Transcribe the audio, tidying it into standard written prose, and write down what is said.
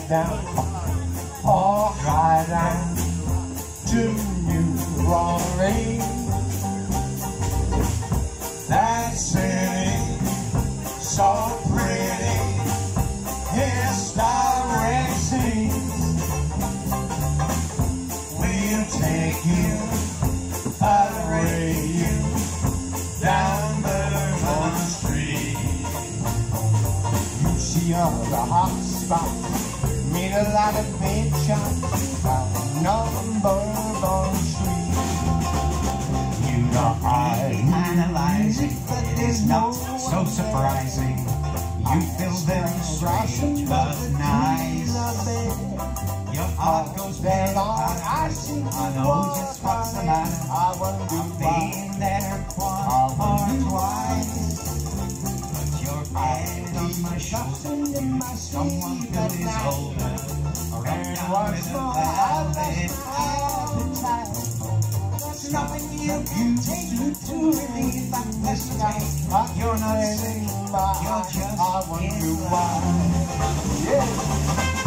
down, or high down to New Orleans. That city, so pretty, historic scenes. We'll take you, parade you down Bourbon Street. You see all the hot spots, meet a lot of big shots on Bourbon Street. You know I analyze it, it is not so surprising. You feel very strange but nice. Your heart goes bad, I know just what's the matter. I've been there once or twice. Put your head on my shoulder, you someone who is older. Right down with a valid appetite. There's nothing you can take to relieve that hesitate. You're not sick, you're just in love. Yeah.